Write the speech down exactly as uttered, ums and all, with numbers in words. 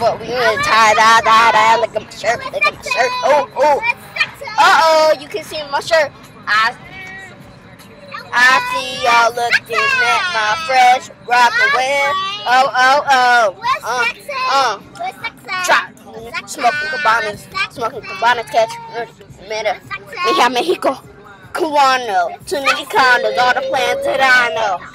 but we gonna tie da da da like a shirt, like a shirt. Oh oh. Uh oh, you can see my shirt. I I see y'all looking at my fresh rockaway. Oh oh oh. Uh uh. Try smoking cabanas, smoking cabanas. Catch meta. Meja Mexico. Cubano. Too many condos. All the plans that I know.